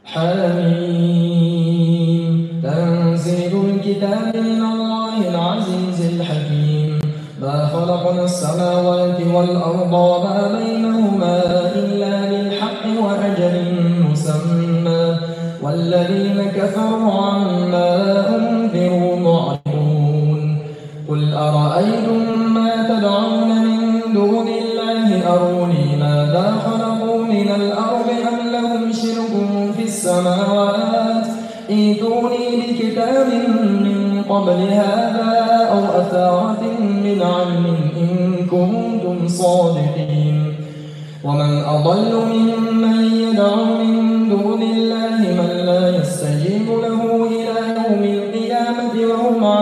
حميم. تنزيل الكتاب من الله العزيز الحكيم. ما خلقنا السماوات والأرض وما بينهما إلا بالحق وأجل مسمى والذين كفروا عما أنذروا معرضون. قل أرأيتم ما تدعون من دون الله أروني ماذا خلقوا من الأرض أم لهم شرك في السماوات ائتوني بكتاب من قبل هذا أو أثارة من علم إن كنتم صادقين. ومن أضل ممن يدعو من دون الله من لا يستجيب له إلى يوم القيامة وهم عن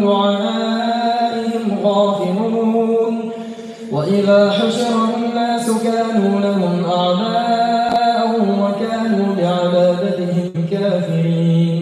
دعائهم غافلون. وإذا حشر الناس كانوا لهم أعداء وكانوا بعبادتهم كافرين.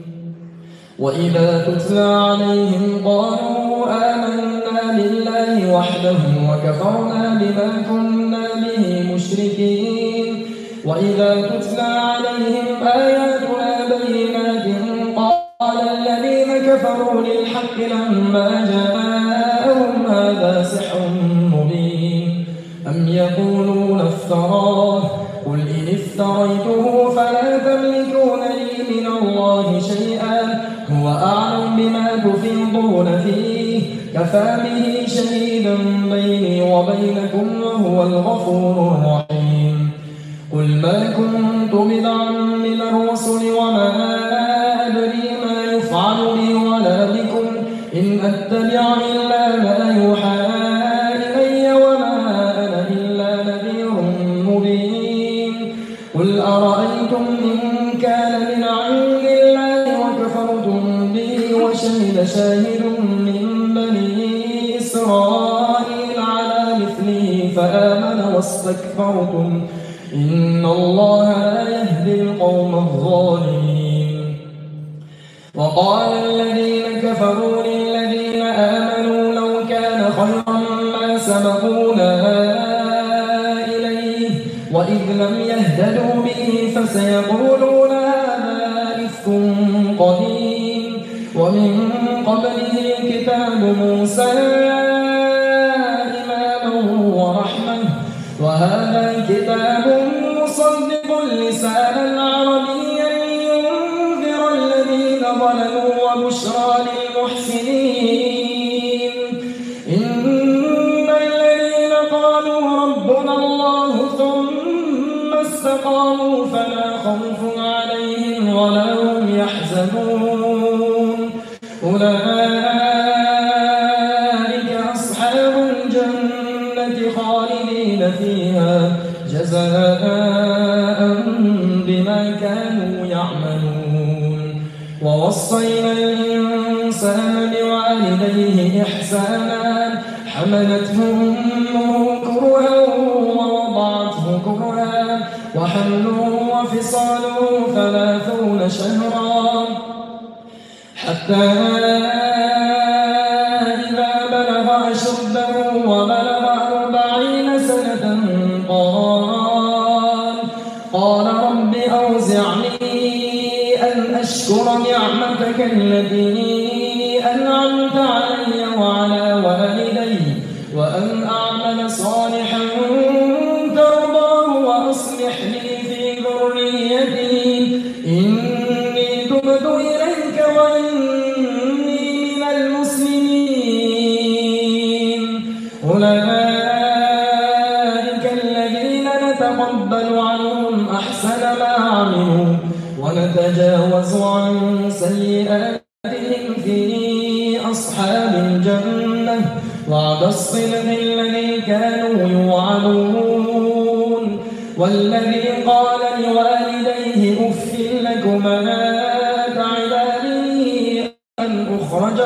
وإذا تتلى عليهم قالوا آمنا بالله وحده وكفرنا بما كنا به مشركين. وإذا تتلى عليهم آياتنا بينات قال الذين كفروا للحق لما جاءهم هذا سحر مبين أم يقولون افتراه قل إن افتريته فلا تملكون لي من الله شيئا هو أعلم بما تفيضون فيه كفى به شهيدا بيني وبينكم وهو الغفور الرحيم. قل ما كنت بدعا من الرسل وما أدري ما يفعل بي ولا بكم إن أتبع إلا ما يوحى إلي وما أنا إلا نذير مبين. قل أرأيتم إن كان من عند الله وكفرتم به وشهد شاهد من بني إسرائيل على مثله فآمن واستكبرتم إن الله لا يهدي القوم الظالمين. وقال الذين كفروا للذين آمنوا لو كان خيرا ما سبقونا إليه وإذ لم يهتدوا به فسيقولون هذا إفك قديم ومن قبله كتاب موسى إماما ورحمة وهذا كتاب مصدق لسانا عربيا لينذر الذين ظلموا وبشرى للمحسنين. إن الذين قالوا ربنا الله ثم استقاموا فلا خوف عليهم ولا هم يحزنون أولئك أصحاب الجنة خالدين فيها جزاء بما كانوا يعملون. ووصينا الإنسان بوالديه إحسانا حملته أمه كرها ووضعته كرها وحمله وفصاله 30 شهرا حتى إذا بلغ أشده وبلغ 40 سنة قال رب أوزعني أن أشكر نعمتك التي أنعمت علي وعلى والدي وأن أعمل صالحا ترضاه وأصلح لي في ذريتي إني تبت إليك وإني من المسلمين. أولئك الذين نتقبل عنهم أحسن ما عملوا ونتجاوز عن سيئاتهم في أصحاب الجنة وعد الصدق الذي كانوا يوعدون. والذي قال لوالديه أف لكما تعداني أن أخرج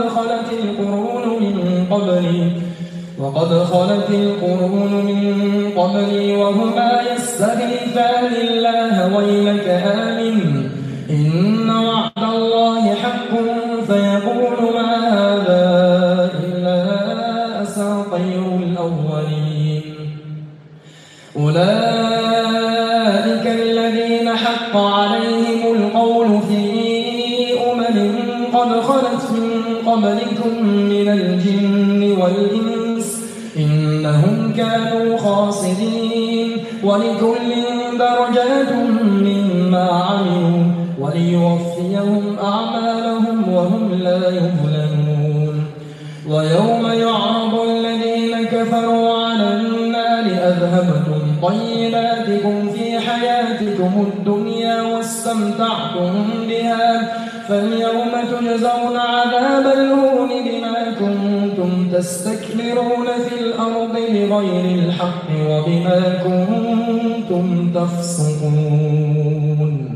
وقد خلت القرون من قبلي وهما يستغيثان الله ويلك آمن إن وعد الله حق فيقول ما هذا إلا أساطير الأولين. أولئك الذين حق عليهم القول في قد خلت من قبلكم من الجن والإنس إنهم كانوا خاسرين ولكل درجات مما عملوا وليوفيهم أعمالهم وهم لا يظلمون ويوم يعرض الذين كفروا على النار أذهبتم طيباتكم في حياتكم الدنيا واستمتعتم بها فاليوم تجزون عذاب الهون بما كنتم تستكبرون في الأرض بغير الحق وبما كنتم تفسقون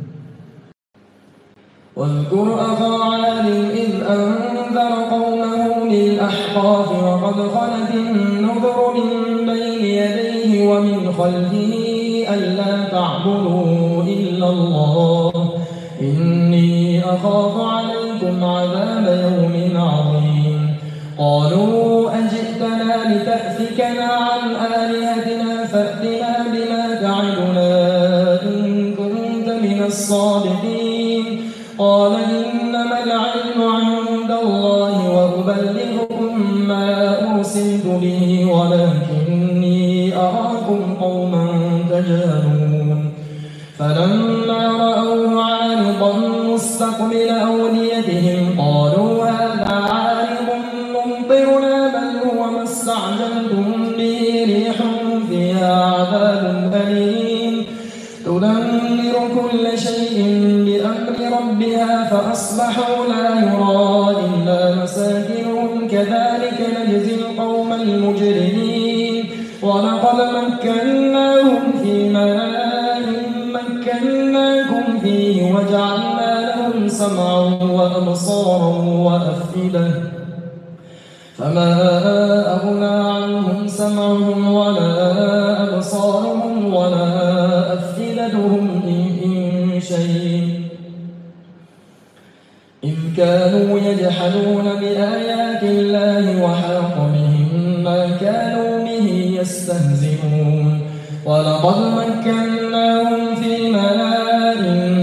واذكر أخا عاد إذ أنذر قومه بالأحقاف وقد خلت النذر من بين يديه ومن خلفه ألا تعبدوا إلا الله إني أخاف عليكم عذاب يوم عظيم قالوا أجئتنا لتأفكنا عن آلهتنا فأتنا بما تعدنا إن كنت من الصادقين قال إنما العلم عند الله وأبلغكم ما أرسلت به ولكني أراكم قوما تجهلون فلما رأوه عارضا مستقبل أوديتهم قالوا هذا عارض ممطرنا بل هو ما استعجلتم به ريح فيها عذاب أليم تدمر كل شيء بأمر ربها فأصبحوا لا يرى إلا مساكنهم كذلك نجزي القوم المجرمين ولقد مكناهم في مكناكم فيه وجعلنا لهم سمعا وأبصارا وأفئدة فما أغنى عنهم سمعهم ولا أبصارهم ولا أفئدتهم من شيء إذ كانوا يجحدون بآيات الله وحاق بهم ما كانوا به يستهزئون ولقد مكناهم في ماء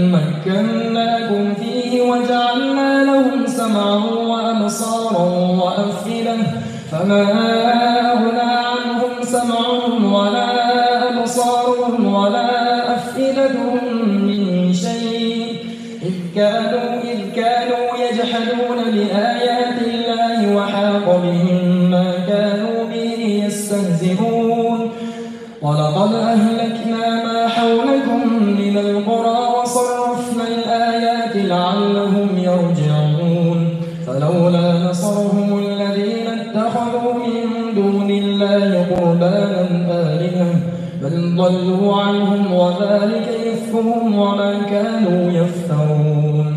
مكناكم فيه وجعلنا لهم سمعا وأبصارا وأفئدة فما أغنى عنهم سمعهم ولا أبصارهم ولا أفئدتهم من شيء إذ كانوا يجحدون بآيات الله وحاق بهم ما كانوا به يستهزئون ولقد أهلكنا ما حولكم من القرى وصرفنا الآيات لعلهم يرجعون فلولا نصرهم الذين اتخذوا من دون الله قربانا آلهة بل ضلوا عنهم وذلك إفكهم وما كانوا يفترون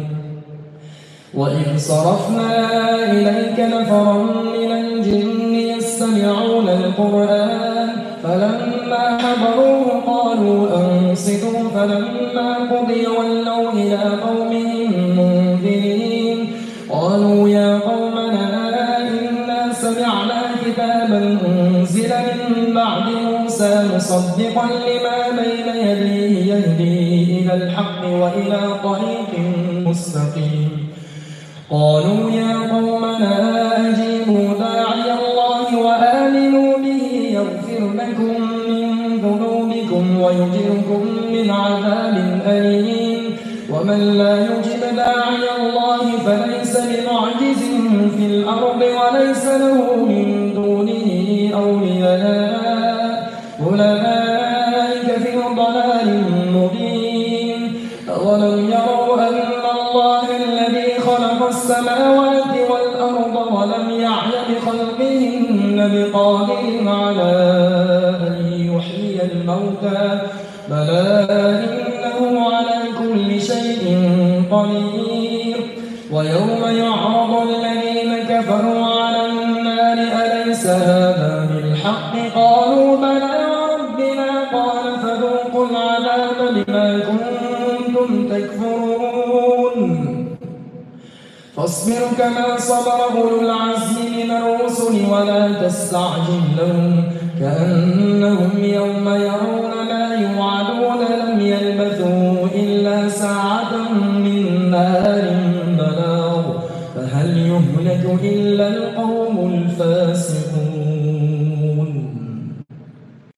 وإذ صرفنا إليك نفرا من الجن يستمعون القرآن فلما حضروه قالوا أنصتوا فلما قضي ولوا إلى قومهم منذرين قالوا يا قومنا إنا سمعنا كتابا أنزل من بعد موسى مصدقا لما بين يديه يهدي إلى الحق وإلى طريق مستقيم قالوا يا قومنا أجيبوا داعي الله وآمنوا به يغفر لكم من ذنوبكم ويجركم من عذاب أليم ومن لا يجب داعي الله فليس بمعجز في الأرض وليس له من دونه أولياء أولئك في ضلال مبين أولم يروا أن الله الذي خلق السماوات والأرض ولم يعي بخلقهن بقادر على أن يحيي الموتى بلى إنه على كل شيء قدير ويوم يعرض الذين كفروا على النار أليس هذا بالحق قالوا بلى وربنا قال فذوقوا العذاب بما كنتم تكفرون فاصبر كما صبر أولو العزم من الرسل ولا تستعجل لهم كأنهم يوم يرون ما يوعدون لم يلبثوا هل يهلك إلا القوم الفاسقون.